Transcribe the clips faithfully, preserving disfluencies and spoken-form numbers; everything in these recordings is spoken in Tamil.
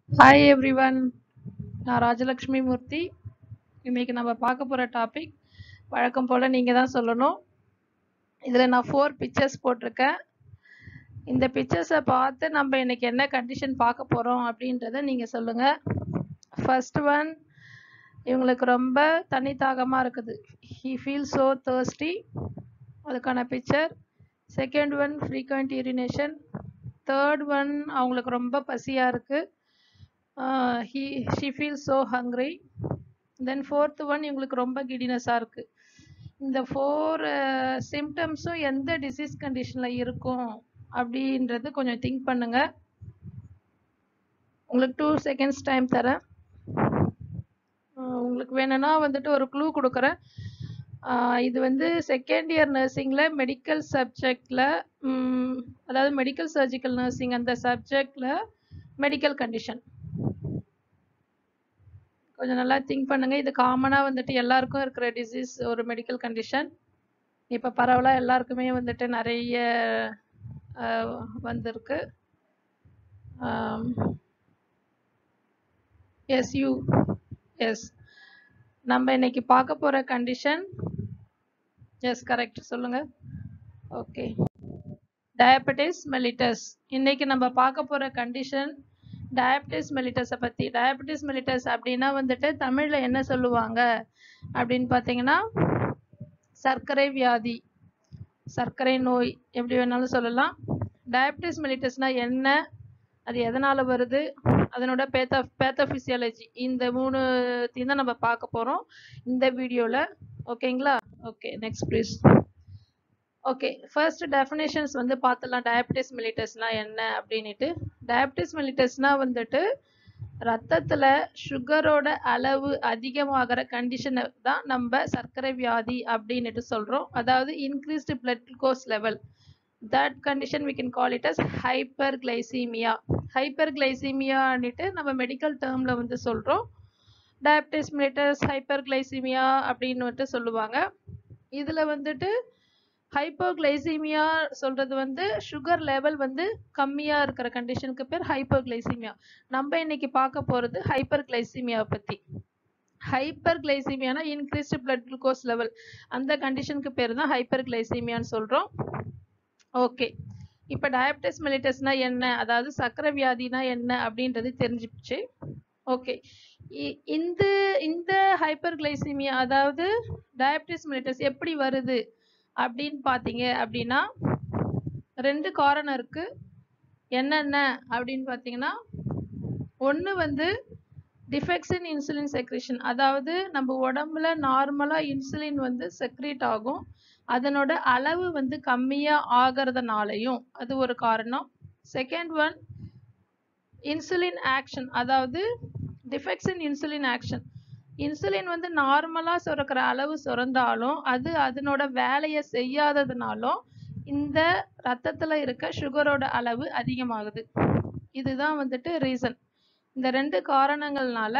Hi everyone, நான் ராஜலக்ஷ்மி மூர்த்தி. இன்னைக்கு நம்ம பார்க்க போற டாபிக் வழக்கம் போல நீங்க தான் சொல்லணும். இதுல நான் ஃபோர் பிக்சர்ஸ் போட்டிருக்கேன். இந்த பிக்சர்ஸை பார்த்து நம்ம இன்னைக்கு என்ன கண்டிஷன் பார்க்க போறோம் அப்படின்றத நீங்க சொல்லுங்க. ஃபர்ஸ்ட் ஒன், இவங்களுக்கு ரொம்ப தண்ணி தாகமா இருக்குது. He feels so thirsty. அதுக்கான picture. Second one, frequent urination. Third one, அவங்களுக்கு ரொம்ப பசியா இருக்கு. Uh, he she feels so hungry. Then fourth one, இவங்களுக்கு ரொம்ப கிடினஸா இருக்கு. இந்த ஃபோர் சிம்டம்ஸும் எந்த டிசீஸ் கண்டிஷன்ல இருக்கும் அப்படின்றது கொஞ்சம் திங்க் பண்ணுங்க. உங்களுக்கு டூ செகண்ட்ஸ் டைம் தரேன். உங்களுக்கு வேணும்னா வந்துட்டு ஒரு க்ளூ கொடுக்குறேன். இது வந்து செகண்ட் இயர் நர்சிங்ல மெடிக்கல் சப்ஜெக்ட்ல, அதாவது மெடிக்கல் சர்ஜிக்கல் நர்சிங் அந்த சப்ஜெக்ட்ல மெடிக்கல் கண்டிஷன். கொஞ்சம் நல்லா திங்க் பண்ணுங்க. இது காமனா வந்துட்டு எல்லாருக்கும் இருக்கிற டிசீஸ், ஒரு மெடிக்கல் கண்டிஷன். இப்போ பரவலா எல்லாருக்குமே வந்துட்டு நிறைய வந்திருக்கு. எஸ் யூ எஸ் நம்ம இன்னைக்கு பார்க்க போற கண்டிஷன். எஸ் கரெக்ட், சொல்லுங்க. Okay, diabetes mellitus. இன்னைக்கு நம்ம பார்க்க போற கண்டிஷன் டயபெட்டிஸ் மெலிட்டஸை பத்தி. டயபெட்டிஸ் மெலிட்டஸ் அப்படின்னா வந்துட்டு தமிழ்ல என்ன சொல்லுவாங்க அப்படின்னு பார்த்தீங்கன்னா சர்க்கரை வியாதி, சர்க்கரை நோய், எப்படி வேணாலும் சொல்லலாம். டயபெட்டிஸ் மெலிட்டஸ்னா என்ன, அது எதனால வருது, அதனோட பேத்தா பேத்தோபிசியாலஜி, இந்த மூணுத்தையும் தான் நம்ம பார்க்க போறோம் இந்த வீடியோல. ஓகேங்களா? Okay, next please. Okay, first definitions வந்து பார்த்துலாம். டயபெட்டிஸ் மெலிட்டஸ்னா என்ன அப்படின்ட்டு. டயபெட்டிஸ் மெலிட்டஸ்னா வந்துட்டு ரத்தத்துல சுகரோட அளவு அதிகமாகிற கண்டிஷனை தான் நம்ம சர்க்கரை வியாதி அப்படின்னுட்டு சொல்றோம். அதாவது increased blood glucose level. That condition we can call it as hyperglycemia. Hyperglycemia ன்னுட்டு நம்ம மெடிக்கல் டேர்ம்ல வந்து சொல்றோம். டயபெட்டிஸ் மெலிட்டஸ் ஹைப்பர்கிளைசீமியா அப்படின்னு சொல்லுவாங்க. இதுல வந்துட்டு ஹைப்போகிளைசீமியா சொல்றது வந்து சுகர் லெவல் வந்து கம்மியா இருக்கிற கண்டிஷனுக்கு பேர் ஹைப்போகிளைசீமியா. நம்ம இன்னைக்கு பார்க்க போறது ஹைப்பர்கிளைசீமியா பத்தி. ஹைப்பர்கிளைசீமியானா இன்க்ரீஸ்டு பிளட் குளுக்கோஸ் லெவல், அந்த கண்டிஷனுக்கு பேர் தான் ஹைப்பர்கிளைசீமியான்னு சொல்றோம். ஓகே, இப்போ டயபெட்டிஸ் மெலிட்டஸ்னா என்ன, அதாவது சர்க்கரை வியாதினா என்ன அப்படின்றது தெரிஞ்சிடுச்சு. ஓகே, இந்த இந்த ஹைப்பர்கிளைசீமியா அதாவது டயபெட்டிஸ் மெலிட்டஸ் எப்படி வருது அப்படின்னு பார்த்தீங்க அப்படின்னா ரெண்டு காரணம் இருக்கு. என்னென்ன அப்படின்னு பார்த்தீங்கன்னா, ஒன்று வந்து டிஃபெக்ட்ஸ் இன் இன்சுலின் செக்ரேஷன், அதாவது நம்ம உடம்புல நார்மலா இன்சுலின் வந்து செக்ரேட் ஆகும், அதனோட அளவு வந்து கம்மியா ஆகிறதுனாலையும் அது ஒரு காரணம். செகண்ட் ஒன், இன்சுலின் ஆக்ஷன், அதாவது defects in insulin action. Insulin வந்து நார்மலா சுரக்கிற அளவு சுரந்தாலும் அது அதனோட வேலையை செய்யாததுனாலும் இந்த ரத்தத்துல இருக்க சுகரோட அளவு அதிகமாகுது. இதுதான் வந்துட்டு ரீசன். இந்த ரெண்டு காரணங்கள்னால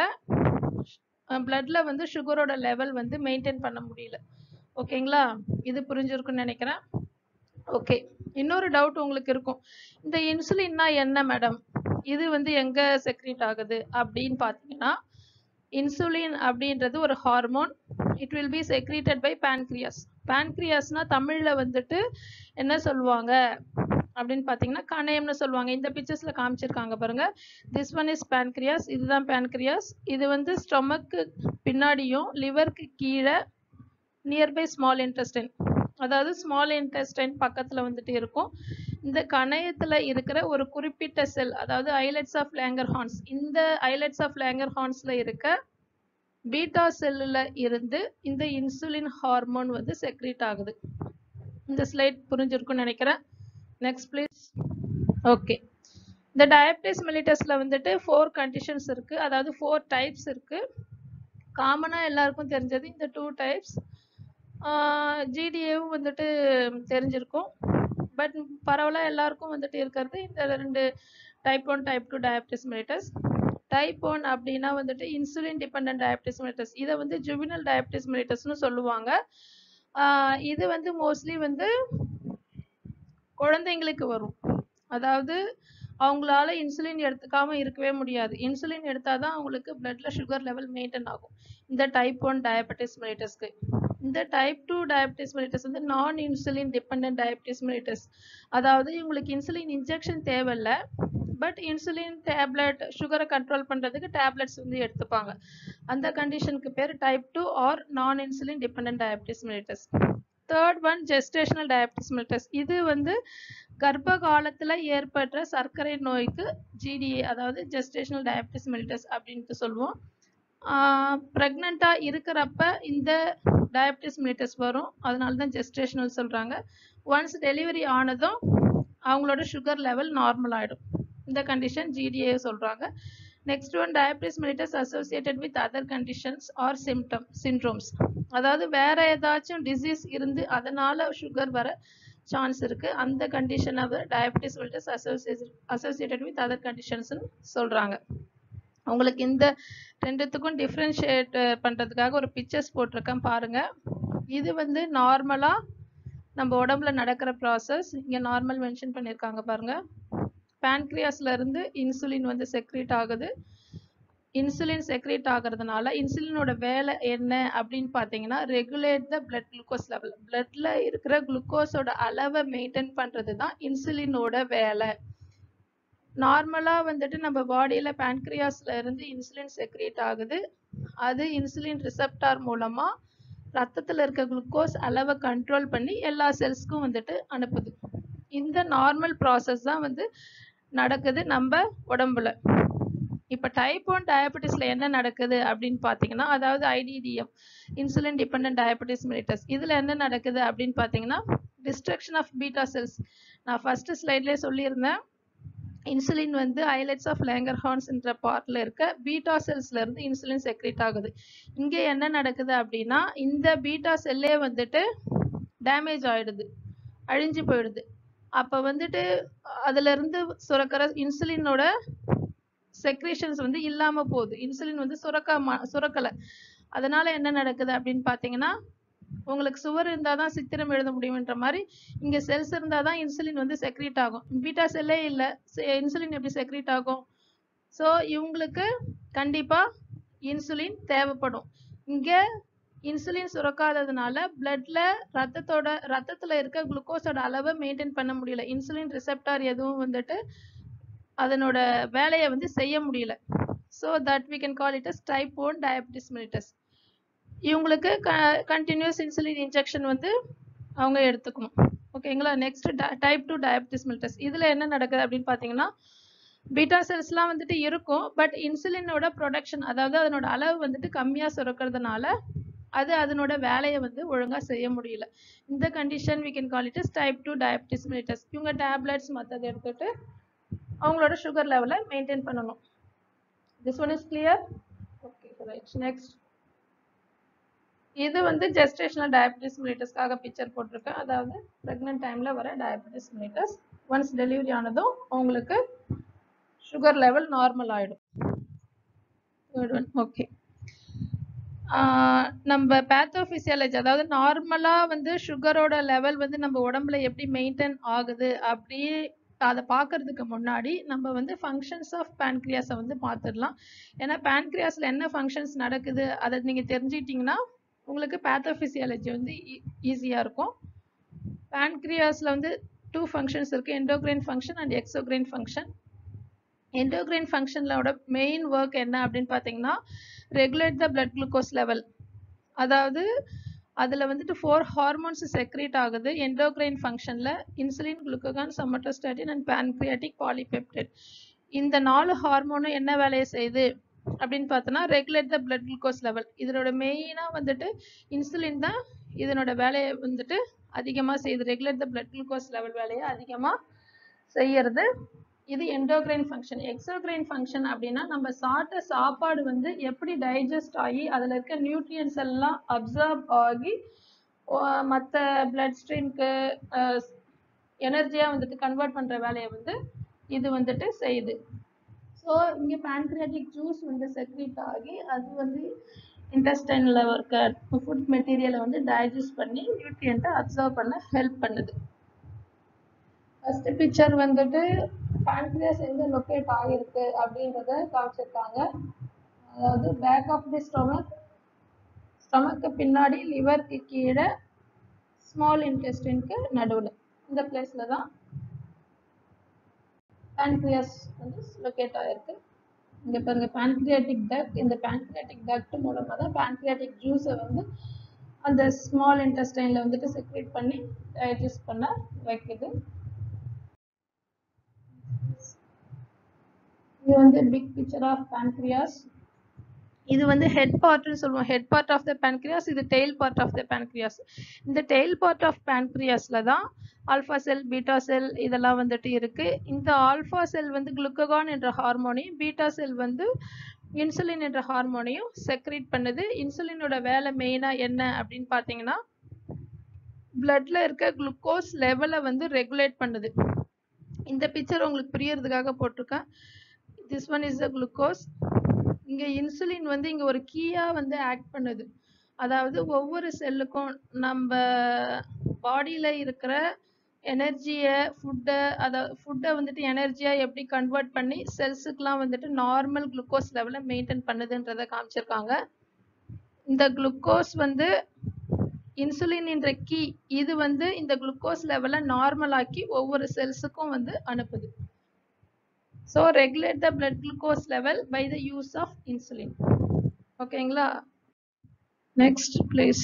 பிளட்ல வந்து சுகரோட லெவல் வந்து மெயின்டைன் பண்ண முடியல. ஓகேங்களா? இது புரிஞ்சிருக்குன்னு நினைக்கிறேன். ஓகே, இன்னொரு டவுட் உங்களுக்கு இருக்கும், இந்த இன்சுலின்னா என்ன மேடம், இது வந்து எங்க செக்ரேட் ஆகுது அப்படின்னு பார்த்தீங்கன்னா, இன்சுலின் அப்படின்றது ஒரு hormone. It will be secreted by pancreas. pancreasனா தமிழ்ல வந்துட்டு என்ன சொல்லுவாங்க அப்படின்னு பார்த்தீங்கன்னா கணையம்னு சொல்லுவாங்க. இந்த பிக்சர்ஸ்ல காமிச்சிருக்காங்க பாருங்க, திஸ் ஒன் இஸ் pancreas. இதுதான் pancreas. இது வந்து ஸ்டொமக்கு பின்னாடியும் லிவருக்கு கீழே நியர்பை ஸ்மால் இன்டெஸ்டைன், அதாவது ஸ்மால் இன்டெஸ்டைன் பக்கத்துல வந்துட்டு இருக்கும். இந்த கணையத்துல இருக்கிற ஒரு குறிப்பிட்ட செல், அதாவது ஐலட்ஸ் ஆஃப் லேங்கர்ஹான்ஸ், இந்த ஐலட்ஸ் ஆஃப் லேங்கர்ஹான்ஸ்ல இருக்க பீட்டா செல்லுல இருந்து இந்த இன்சுலின் ஹார்மோன் வந்து செக்ரேட் ஆகுது. இந்த ஸ்லைட் புரிஞ்சிருக்கும்னு நினைக்கிறேன். Next please. ஓகே, இந்த டயபெட்டிஸ் மெலிட்டஸ்ல வந்துட்டு ஃபோர் கண்டிஷன்ஸ் இருக்கு, அதாவது ஃபோர் டைப்ஸ் இருக்கு. காமனா எல்லாருக்கும் தெரிஞ்சது இந்த டூ டைப்ஸ். ஜிடிஏவும் வந்துட்டு தெரிஞ்சிருக்கும். பட் பரவலாக எல்லாருக்கும் வந்துட்டு இருக்கிறது இந்த ரெண்டு, type one type two diabetes mellitus. Type one அப்படின்னா வந்துட்டு இன்சுலின் டிபெண்டன்ட் டயபெட்டிஸ் மெலிட்டஸ். இதை வந்து ஜுவினல் டயபெட்டிஸ் மெலிட்டஸ்னு சொல்லுவாங்க. இது வந்து மோஸ்ட்லி வந்து குழந்தைங்களுக்கு வரும், அதாவது அவங்களால இன்சுலின் எடுத்துக்காம இருக்கவே முடியாது. இன்சுலின் எடுத்தாதான் அவங்களுக்கு பிளட்ல சுகர் லெவல் மெயின்டைன் ஆகும். இந்த டைப் ஒன் டயபெட்டிஸ் மெலிட்டஸ்க்கு. இந்த டைப் டூ டயபெட்டிஸ் மெலிட்டஸ் வந்து நான் இன்சுலின் டிபெண்டன்ட் டயபெட்டிஸ் மெலிட்டஸ். அதாவது இவங்களுக்கு இன்சுலின் இன்ஜெக்ஷன் தேவையில்ல, பட் இன்சுலின் டேப்லெட் சுகரை கண்ட்ரோல் பண்றதுக்கு டேப்லெட்ஸ் வந்து எடுத்துப்பாங்க. அந்த கண்டிஷனுக்கு பேர் type two or non insulin dependent diabetes mellitus. Third one gestational diabetes mellitus. இது வந்து கர்ப்ப காலத்துல ஏற்பட்ட சர்க்கரை நோய்க்கு ஜிடிஏ, அதாவது ஜெஸ்டேஷனல் டயபெட்டிஸ் மெலிட்டஸ் அப்படின்ட்டு சொல்லுவோம். ப்ரெக்னெண்டா இருக்கிறப்ப இந்த டயபெட்டிஸ் மெலிட்டஸ் வரும், அதனால தான் ஜெஸ்டேஷனல் சொல்றாங்க. ஒன்ஸ் டெலிவரி ஆனதும் அவங்களோட சுகர் லெவல் நார்மல் ஆயிடும். இந்த கண்டிஷன் ஜிடிஏ சொல்றாங்க. Next one diabetes mellitus associated with other conditions or symptom syndromes. அதாவது வேற ஏதாச்சும் டிசீஸ் இருந்து அதனால சுகர் வர சான்ஸ் இருக்கு. அந்த கண்டிஷனை diabetes mellitus associate associated with other கண்டிஷன்ஸ்னு சொல்றாங்க. உங்களுக்கு இந்த ரெண்டுத்துக்கும் டிஃப்ரென்ஷியேட் பண்றதுக்காக ஒரு பிக்சர்ஸ் போட்டிருக்கேன் பாருங்க. இது வந்து நார்மலா நம்ம உடம்புல நடக்கிற ப்ராசஸ். இங்க நார்மல் மென்ஷன் பண்ணியிருக்காங்க பாருங்க. பான்க்ரியாஸ்ல இருந்து இன்சுலின் வந்து செக்ரீட் ஆகுது. இன்சுலின் செக்ரேட் ஆகிறதுனால இன்சுலினோட வேலை என்ன அப்படின்னு பார்த்தீங்கன்னா, regulate the blood glucose level. பிளட்ல இருக்கிற குளுக்கோஸோட அளவை மெயின்டைன் பண்றது தான் இன்சுலினோட வேலை. நார்மலா வந்துட்டு நம்ம பாடியில பான்க்ரியாஸ்ல இருந்து இன்சுலின் செக்ரேட் ஆகுது. அது இன்சுலின் ரிசெப்டார் மூலமா ரத்தத்துல இருக்க குளுக்கோஸ் அளவை கண்ட்ரோல் பண்ணி எல்லா செல்ஸ்க்கும் வந்துட்டு அனுப்புது. இந்த நார்மல் ப்ராசஸ் தான் வந்து நடக்குது நம்ம உடம்புல. இப்ப டைப் ஒன் டயபெட்டிஸ்ல என்ன நடக்குது அப்படின்னு பாத்தீங்கன்னா, அதாவது IDDM, insulin dependent diabetes mellitus. இதுல என்ன நடக்குது அப்படின்னு பாத்தீங்கன்னா, டிஸ்ட்ரக்ஷன் ஆஃப் பீட்டா செல்ஸ். நான் ஃபர்ஸ்ட் ஸ்லைட்லயே சொல்லியிருந்தேன், இன்சுலின் வந்து ஐலட்ஸ் ஆஃப் லேங்கர்ஹான்ஸ் என்ற பார்ட்ல இருக்க பீட்டா செல்ஸ்ல இருந்து இன்சுலின் செக்ரேட் ஆகுது. இங்க என்ன நடக்குது அப்படின்னா, இந்த பீட்டா செல்லே வந்துட்டு டேமேஜ் ஆயிடுது, அழிஞ்சு போயிடுது. அப்ப வந்துட்டு அதுல இருந்து சுரக்கிற இன்சுலினோட செக்ரேஷன்ஸ் வந்து இல்லாம போகுது. இன்சுலின் வந்து சுரக்க சுரக்கல. அதனால என்ன நடக்குது அப்படின்னு பாத்தீங்கன்னா, உங்களுக்கு சுவர் இருந்தாதான் சித்திரம் எழுத முடியும்ன்ற மாதிரி இங்க செல்ஸ் இருந்தாதான் இன்சுலின் வந்து செக்ரேட் ஆகும். பீட்டா செல்லே இல்ல, இன்சுலின் எப்படி செக்ரேட் ஆகும்? சோ இவங்களுக்கு கண்டிப்பா இன்சுலின் தேவைப்படும். இங்க இன்சுலின் சுரக்காததுனால பிளட்ல ரத்தத்தோட ரத்தத்துல இருக்க குளுக்கோஸோட அளவை மெயின்டைன் பண்ண முடியல. இன்சுலின் ரிசெப்டார் எதுவும் வந்துட்டு அதனோட வேலையை வந்து செய்ய முடியல. So that we can call it as type one diabetes mellitus. இவங்களுக்கு கண்டினியூஸ் இன்சுலின் இன்ஜெக்ஷன் வந்து அவங்க எடுத்துக்கணும். ஓகேங்களா? Next type two diabetes mellitus. இதுல என்ன நடக்குது அப்படின்னு பாத்தீங்கன்னா, பீட்டா செல்ஸ்லாம் வந்துட்டு இருக்கும், பட் இன்சுலினோட ப்ரொடக்ஷன், அதாவது அதனோட அளவு வந்துட்டு கம்மியா சுரக்கிறதுனால அது அதனோட வேலையை வந்து ஒழுங்கா செய்ய முடியல. இந்த condition we can call it as type two diabetes mellitus. இவங்க டேப்லெட்ஸ் மற்றது எடுத்துட்டு அவங்களோட சுகர் லெவலை மெயின்டைன் பண்ணணும். This one is clear? Okay, right. Next. இது வந்து ஜெஸ்டேஷனல் டயபெட்டிஸ் மெலிட்டஸ்க்காக பிக்சர் போட்டிருக்கேன். அதாவது பிரெக்னன்ட் டைம்ல வர டயபெட்டிஸ் மெலிட்டஸ். ஒன்ஸ் டெலிவரி ஆனதும் அவங்களுக்கு சுகர் லெவல் நார்மல் ஆயிடும். ஓகே. நம்ம பேத்தோபிசியாலஜி, அதாவது நார்மலா வந்து சுகரோட லெவல் வந்து நம்ம உடம்புல எப்படி மெயின்டைன் ஆகுது அப்படி அதை பார்க்கறதுக்கு முன்னாடி நம்ம வந்து ஃபங்க்ஷன்ஸ் ஆஃப் பான்க்ரியாஸை வந்து பார்த்துடலாம். ஏன்னா பான்க்ரியாஸில் என்ன ஃபங்க்ஷன்ஸ் நடக்குது அதை நீங்கள் தெரிஞ்சுக்கிட்டிங்கன்னா உங்களுக்கு பேத்தோஃபிசியாலஜி வந்து ஈஸியாக இருக்கும். பான்க்ரியாஸில் வந்து டூ ஃபங்க்ஷன்ஸ் இருக்குது, endocrine function and exocrine function. Endocrine ஃபங்க்ஷனோட மெயின் ஒர்க் என்ன அப்படின்னு பார்த்தீங்கன்னா, regulate the blood glucose level. அதாவது அதில் வந்துட்டு ஃபோர் ஹார்மோன்ஸ் செக்ரேட் ஆகுது எண்டோக்ரைன் ஃபங்க்ஷனில்: insulin, glucagon, somatostatin and pancreatic polypeptide. இந்த நாலு ஹார்மோனும் என்ன வேலையை செய்யுது அப்படின்னு பார்த்தோன்னா, regulate the blood glucose level. இதனோட மெயினாக வந்துட்டு இன்சுலின் தான் இதனோட வேலையை வந்துட்டு அதிகமாக செய்யுது. Regulate the blood glucose level வேலையை அதிகமாக செய்யறது இது எண்டோக்ரைன் ஃபங்க்ஷன். எக்ஸோக்ரைன் ஃபங்க்ஷன் அப்படின்னா, நம்ம சாப்பிட்ட சாப்பாடு வந்து எப்படி டைஜஸ்ட் ஆகி அதில் இருக்க நியூட்ரியன்ஸ் எல்லாம் அப்சர்வ் ஆகி மற்ற பிளட் ஸ்ட்ரீம்க்கு எனர்ஜியாக வந்துட்டு கன்வெர்ட் பண்ணுற வேலையை வந்து இது வந்துட்டு செய்யுது. ஸோ இங்கே பான்க்ரியாட்டிக் ஜூஸ் வந்து செக்ரீட் ஆகி அது வந்து இன்டெஸ்டைனில் இருக்க ஃபுட் மெட்டீரியலை வந்து டைஜஸ்ட் பண்ணி நியூட்ரியண்ட்டை அப்சர்வ் பண்ண ஹெல்ப் பண்ணுது. ஃபர்ஸ்ட் பிக்சர் வந்துட்டு pancreas எங்க லொக்கேட் ஆகிருக்கு அப்படின்றத காமிச்சிருக்காங்க. அதாவது பேக் ஆஃப் தி ஸ்டொமக், ஸ்டொமக்கு பின்னாடி, லிவருக்கு கீழே, ஸ்மால் இன்டெஸ்டின்க்கு நடுவில், இந்த பிளேஸ்ல தான் pancreas வந்து லொக்கேட் ஆகிருக்கு. இங்கே பாருங்க pancreatic duct. இந்த pancreatic duct மூலமாக தான் pancreatic juice வந்து அந்த ஸ்மால் இன்டெஸ்டைனில் வந்துட்டு செக்ரேட் பண்ணி டைஜஸ்ட் பண்ண வைக்குது. இது வந்து பிக் பிக்சர் ஆஃப் pancreas. இது வந்து ஹெட் பார்ட்னு சொல்லுவோம். Head part of the pancreas, இது tail part of the pancreas. இந்த டெய்ல் பார்ட் ஆஃப் pancreasல தான் ஆல்ஃபா செல், பீட்டா செல் இதெல்லாம் வந்துட்டு இருக்கு. இந்த ஆல்ஃபா செல் வந்து குளுக்ககான் என்ற ஹார்மோனையும், பீட்டா செல் வந்து இன்சுலின் என்ற ஹார்மோனையும் செக்ரேட் பண்ணுது. இன்சுலினோட வேலை மெயினா என்ன அப்படின்னு பார்த்தீங்கன்னா, பிளட்ல இருக்க குளுக்கோஸ் லெவலை வந்து ரெகுலேட் பண்ணுது. இந்த பிக்சர் உங்களுக்கு புரியறதுக்காக போட்டிருக்கேன். This one is the glucose. இங்க இன்சுலின் வந்து இங்க ஒரு கீயா வந்து ஆக்ட் பண்ணுது. அதாவது ஒவ்வொரு செல்லுக்கும் நம்ம பாடியில இருக்கிற எனர்ஜியை, ஃபுட்டை, அதாவது ஃபுட்டை வந்துட்டு எனர்ஜியா எப்படி கன்வெர்ட் பண்ணி செல்ஸுக்கெல்லாம் வந்துட்டு நார்மல் குளுக்கோஸ் லெவலை மெயின்டைன் பண்ணுதுன்றதை காமிச்சிருக்காங்க. இந்த குளுக்கோஸ் வந்து இன்சுலின் என்ற கீ, இது வந்து இந்த குளுக்கோஸ் லெவலை நார்மல் ஆக்கி ஒவ்வொரு செல்ஸுக்கும் வந்து அனுப்புது. So regulate the blood glucose level by the use of insulin. ஓகேங்களா? Next please.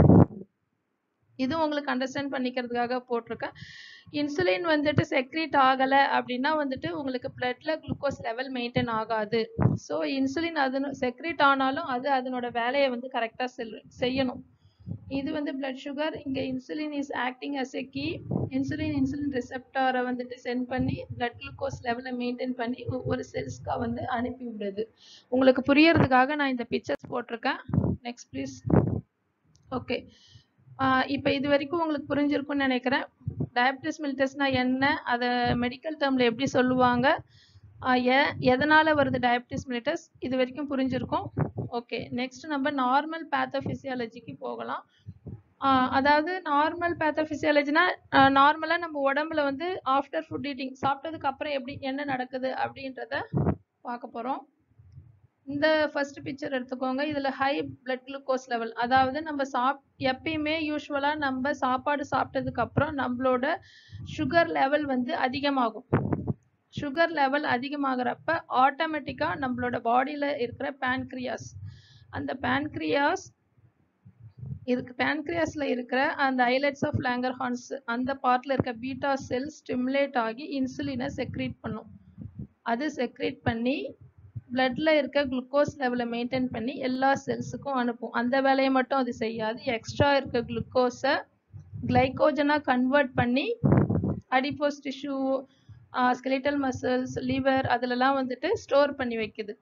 இது உங்களுக்கு அண்டர்ஸ்டாண்ட் பண்ணிக்கிறதுக்காக போட்டிருக்கேன். இன்சுலின் வந்துட்டு செக்ரீட் ஆகலை அப்படின்னா வந்துட்டு உங்களுக்கு பிளட்ல குளுக்கோஸ் லெவல் மெயின்டைன் ஆகாது. ஸோ இன்சுலின் அது செக்ரீட் ஆனாலும் அது அதனோட வேலையை வந்து கரெக்டாக செல் செய்யணும். இது வந்து பிளட் சுகர். இங்கே insulin is acting as a key. Insulin insulin ரிசெப்டாரை வந்துட்டு சென்ட் பண்ணி பிளட் குளுக்கோஸ் லெவலை மெயின்டைன் பண்ணி ஒவ்வொரு செல்ஸ்க்காக வந்து அனுப்பி விடுறது. உங்களுக்கு புரியறதுக்காக நான் இந்த பிக்சர்ஸ் போட்டிருக்கேன். Next please. ஓகே, இப்போ இது வரைக்கும் உங்களுக்கு புரிஞ்சிருக்கும்னு நினைக்கிறேன். டயபெட்டிஸ் மெலிட்டஸ்னா என்ன, அதை மெடிக்கல் டேர்மில் எப்படி சொல்லுவாங்க, ஏன் எதனால் வருது டயபெட்டிஸ் மெலிட்டஸ், இது வரைக்கும் புரிஞ்சிருக்கும். ஓகே, நெக்ஸ்ட் நம்ம நார்மல் பேத்தோஃபிசியாலஜிக்கு போகலாம். அதாவது நார்மல் பேத்தோஃபிசியாலஜினா நார்மலாக நம்ம உடம்புல வந்து ஆஃப்டர் ஃபுட் ஈட்டிங், சாப்பிட்டதுக்கு அப்புறம் எப்படி என்ன நடக்குது அப்படின்றத பார்க்க போகிறோம். இந்த ஃபர்ஸ்ட் பிக்சர் எடுத்துக்கோங்க. இதில் ஹை பிளட் குளுக்கோஸ் லெவல், அதாவது நம்ம சாப் எப்பயுமே யூஸ்வலாக நம்ம சாப்பாடு சாப்பிட்டதுக்கு அப்புறம் நம்மளோட சுகர் லெவல் வந்து அதிகமாகும். சுகர் லெவல் அதிகமாகிறப்ப ஆட்டோமேட்டிக்காக நம்மளோட பாடியில் இருக்கிற பேன்க்ரியாஸ், அந்த பேன்க்ரியாஸ் இருக்கு பேன்க்ரியாஸ்ல இருக்கிற அந்த ஐலட்ஸ் ஆஃப் லாங்கர்ஹான்ஸ் அந்த பார்ட்ல இருக்க பீட்டா செல் ஸ்டிமுலேட் ஆகி இன்சுலினை செக்ரீட் பண்ணும். அது செக்ரீட் பண்ணி பிளட்ல இருக்க குளுக்கோஸ் லெவலை மெயின்டைன் பண்ணி எல்லா செல்ஸுக்கும் அனுப்பும். அந்த வேலையை மட்டும் அது செய்யாது. எக்ஸ்ட்ரா இருக்க குளுக்கோஸை கிளைகோஜனா கன்வெர்ட் பண்ணி adipose tissue, skeletal muscles, liver அதுலலாம் வந்துட்டு ஸ்டோர் பண்ணி வைக்குது.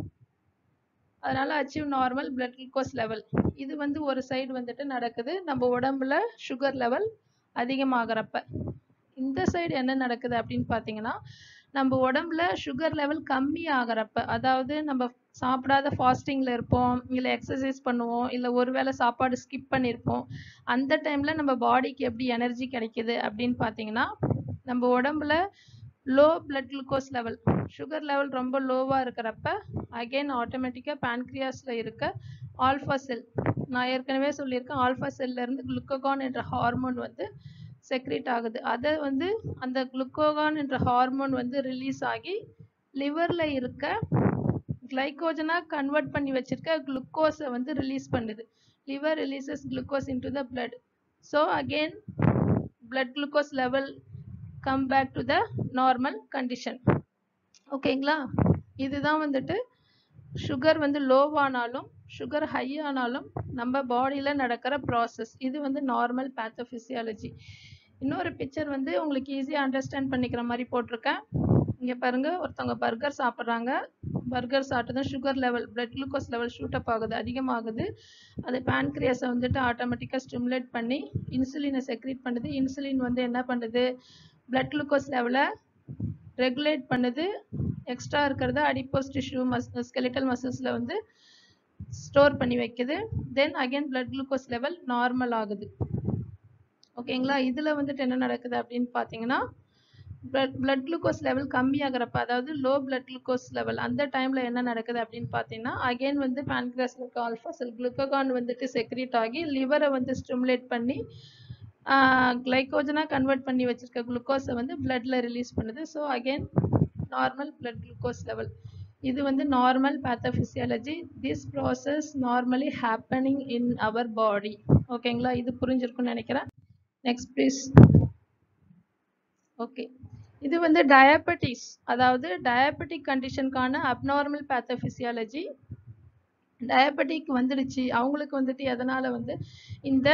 அதனால achieve normal blood glucose level. இது வந்து ஒரு சைடு வந்துட்டு நடக்குது நம்ம உடம்புல சுகர் லெவல் அதிகமாகிறப்ப. இந்த சைடு என்ன நடக்குது அப்படின்னு பார்த்தீங்கன்னா, நம்ம உடம்புல சுகர் லெவல் கம்மி ஆகிறப்ப, அதாவது நம்ம சாப்பிடாத ஃபாஸ்டிங்கில் இருப்போம், இல்லை எக்ஸசைஸ் பண்ணுவோம், இல்லை ஒருவேளை சாப்பாடு ஸ்கிப் பண்ணியிருப்போம், அந்த டைமில் நம்ம பாடிக்கு எப்படி எனர்ஜி கிடைக்கிது அப்படின்னு பார்த்தீங்கன்னா, நம்ம உடம்புல low blood glucose level, sugar level ரொம்ப லோவாக இருக்கிறப்ப அகெயின் ஆட்டோமேட்டிக்காக பேன்க்ரியாஸில் இருக்க ஆல்ஃபா செல், நான் ஏற்கனவே சொல்லியிருக்கேன், ஆல்ஃபா செல்லேருந்து குளுக்ககான் என்ற ஹார்மோன் வந்து செக்ரேட் ஆகுது. அதை வந்து அந்த குளுக்கோகான் என்ற ஹார்மோன் வந்து ரிலீஸ் ஆகி லிவரில் இருக்க கிளைகோஜனா கன்வெர்ட் பண்ணி வச்சிருக்க குளுக்கோஸை வந்து ரிலீஸ் பண்ணுது. Liver releases glucose into the blood. So again blood glucose level come back to the normal condition. ஓகேங்களா? இதுதான் வந்துட்டு சுகர் வந்து லோவானாலும் சுகர் ஹை ஆனாலும் நம்ம பாடியில் நடக்கிற ப்ராசஸ். இது வந்து நார்மல் பேத்தோஃபிசியாலஜி. இன்னொரு பிக்சர் வந்து உங்களுக்கு ஈஸியாக அண்டர்ஸ்டாண்ட் பண்ணிக்கிற மாதிரி போட்டிருக்கேன். இங்கே பாருங்க, ஒருத்தவங்க பர்கர் சாப்பிட்றாங்க. பர்கர் சாப்பிட்டதும் sugar level, blood glucose level shoot up ஆகுது, அதிகமாகுது. அது பேன்க்ரியாஸை வந்துட்டு ஆட்டோமேட்டிக்காக ஸ்டிமுலேட் பண்ணி இன்சுலினை செக்ரீட் பண்ணுது. இன்சுலின் வந்து என்ன பண்ணுது, பிளட் குளுக்கோஸ் லெவலை ரெகுலேட் பண்ணுது. எக்ஸ்ட்ரா இருக்கிறத அடிப்போஸ் டிஷ்யூ, மஸ் ஸ்கெலிட்டல் மசில்ஸில் வந்து ஸ்டோர் பண்ணி வைக்குது. Then again blood glucose level normal ஆகுது. ஓகேங்களா? இதில் வந்துட்டு என்ன நடக்குது அப்படின்னு பார்த்தீங்கன்னா, blood blood glucose level கம்மி ஆகுறப்ப அதாவது low blood glucose level அந்த டைம்ல என்ன நடக்குது அப்படின்னு பார்த்தீங்கன்னா again வந்து pancreas இருக்க alpha cell glucagon வந்துட்டு secrete ஆகி லிவரை வந்து stimulate பண்ணி கிளைகோஜனா கன்வெர்ட் பண்ணி வச்சிருக்க குளுக்கோஸை வந்து பிளட்ல ரிலீஸ் பண்ணுது. So again normal blood glucose level. இது வந்து normal pathophysiology. This process normally happening in our body. ஓகேங்களா, இது புரிஞ்சிருக்கும்னு நினைக்கிறேன். Next please. ஓகே, இது வந்து டயபெட்டிஸ், அதாவது டயபெட்டிக் கண்டிஷனுக்கான அப்நார்மல் பேத்தோபிசியாலஜி. டயபெட்டிக் வந்துடுச்சு அவங்களுக்கு வந்துட்டு எதனால வந்து இந்த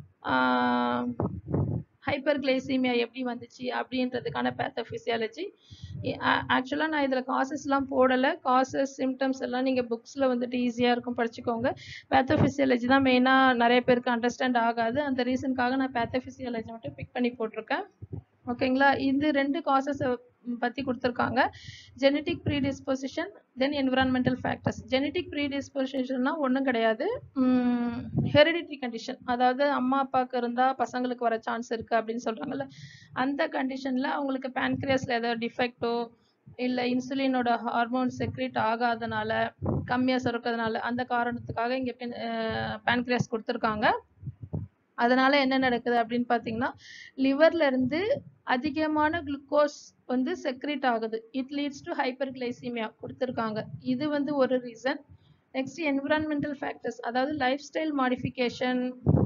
ஹைப்பர் கிளைசீமியா எப்படி வந்துச்சு அப்படின்றதுக்கான பேத்தோபிசியாலஜி. ஆக்சுவலாக நான் இதில் காசஸ்லாம் போடலை. காசஸ் சிம்டம்ஸ் எல்லாம் நீங்கள் புக்ஸில் வந்துட்டு ஈஸியாக இருக்கும், படிச்சுக்கோங்க. பேத்தோபிசியாலஜி தான் மெயினாக நிறைய பேருக்கு அண்டர்ஸ்டாண்ட் ஆகாது. அந்த ரீசனுக்காக நான் பேத்தோபிசியாலஜி மட்டும் பிக் பண்ணி போட்டிருக்கேன். ஓகேங்களா, இது ரெண்டு காசஸை பற்றி கொடுத்துருக்காங்க. Genetic predisposition then environmental factors. Genetic ப்ரீடிஸ்பொசிஷன்னா ஒன்றும் கிடையாது, ஹெரிடிட்ரி கண்டிஷன். அதாவது அம்மா அப்பாவுக்கு இருந்தால் பசங்களுக்கு வர சான்ஸ் இருக்குது அப்படின்னு சொல்கிறாங்கல்ல, அந்த கண்டிஷனில் அவங்களுக்கு பேன்க்ரியாஸில் ஏதாவது டிஃபெக்டோ இல்லை இன்சுலினோட ஹார்மோன் செக்ரேட் ஆகாதனால கம்மியாக சுரக்கிறதுனால அந்த காரணத்துக்காக இங்கே பேன்க்ரியாஸ் கொடுத்துருக்காங்க. அதனால என்ன நடக்குது அப்படின்னு பார்த்தீங்கன்னா லிவர்ல இருந்து அதிகமான குளுக்கோஸ் வந்து செக்ரேட் ஆகுது. It leads to hyperglycaemia கொடுத்துருக்காங்க. இது வந்து ஒரு ரீசன். நெக்ஸ்ட் என்விரான்மெண்டல் ஃபேக்டர்ஸ், அதாவது லைஃப் ஸ்டைல் மாடிஃபிகேஷன்.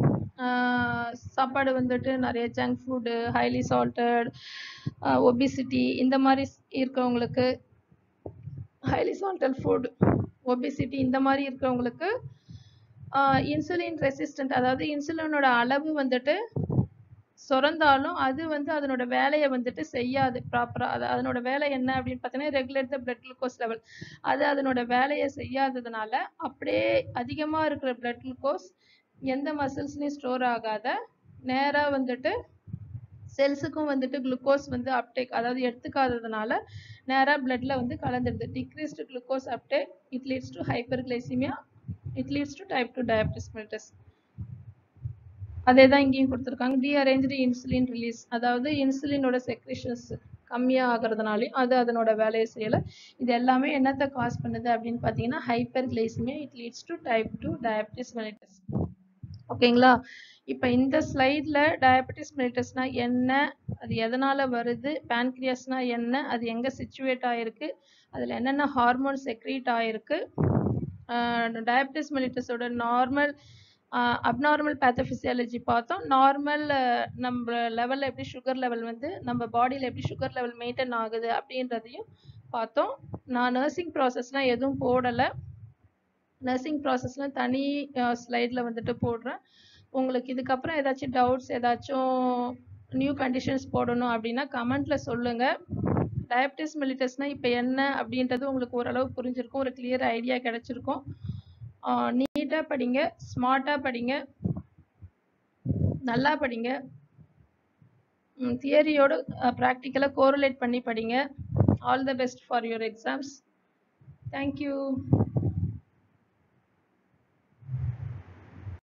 சாப்பாடு வந்துட்டு நிறைய junk food, highly salted, obesity இந்த மாதிரி இருக்கவங்களுக்கு, ஹைலி சால்ட்டட் ஃபுட், ஒபிசிட்டி இந்த மாதிரி இருக்கவங்களுக்கு இன்சுலின் ரெசிஸ்டன்ட், அதாவது இன்சுலினோட அளவு வந்துட்டு சுரந்தாலும் அது வந்து அதனோட வேலையை வந்துட்டு செய்யாது ப்ராப்பரா. அது அதனோட வேலை என்ன அப்படின்னு பார்த்தீங்கன்னா regulate the blood glucose level. அது அதனோட வேலையை செய்யாததுனால அப்படியே அதிகமா இருக்கிற பிளட் குளுக்கோஸ் எந்த மசில்ஸ்லையும் ஸ்டோர் ஆகாத நேரா வந்துட்டு செல்ஸுக்கும் வந்துட்டு குளுக்கோஸ் வந்து அப்டேக், அதாவது எடுத்துக்காததுனால நேரா பிளட்ல வந்து கலந்துடுது. Decreased glucose uptake it leads to hyperglycaemia. It leads to type two diabetes mellitus. அதே தான் இங்கேயும் கொடுத்துருக்காங்க. டீஅரேஞ்ச்டு இன்சுலின் ரிலீஸ், அதாவது இன்சுலினோட செக்ரேஷன்ஸ் கம்மியாக ஆகிறதுனாலையும் அது அதனோட வேலையை செய்யலை. இது எல்லாமே என்னத்தை காஸ் பண்ணுது அப்படின்னு பார்த்தீங்கன்னா hyperglycaemia. It leads to type two diabetes mellitus. ஓகேங்களா, இப்போ இந்த ஸ்லைடில் டயபிட்டிஸ் மெலிட்டஸ்னா என்ன, அது எதனால் வருது, பேன்க்ரியாஸ்னா என்ன, அது எங்கே சிச்சுவேட் ஆகிருக்கு, அதில் என்னென்ன ஹார்மோன் செக்ரீட் ஆகிருக்கு, டயபிட்டிஸ் மெலிட்டஸோட நார்மல் அப்நார்மல் பேத்தோபிசியாலஜி பார்த்தோம். நார்மல் நம்ம லெவலில் எப்படி சுகர் லெவல் வந்து நம்ம பாடியில் எப்படி சுகர் லெவல் மெயின்டைன் ஆகுது அப்படின்றதையும் பார்த்தோம். நான் நர்சிங் ப்ராசஸ்லாம் எதுவும் போடலை. நர்சிங் ப்ராசஸ்லாம் தனி ஸ்லைடில் வந்துட்டு போடுறேன். உங்களுக்கு இதுக்கப்புறம் ஏதாச்சும் டவுட்ஸ், ஏதாச்சும் நியூ கண்டிஷன்ஸ் போடணும் அப்படின்னா கமெண்ட்டில் சொல்லுங்கள். டயபிட்டிஸ் மெலிட்டஸ்னால் இப்போ என்ன அப்படின்றது உங்களுக்கு ஓரளவு புரிஞ்சிருக்கும், ஒரு கிளியர் ஐடியா கிடைச்சிருக்கும். நீட்டாக படிங்க, ஸ்மார்ட்டாக படிங்க, நல்லா படிங்க, தியரியோடு ப்ராக்டிக்கலாக கோரிலேட் பண்ணி படிங்க. All the best for your exams. Thank you.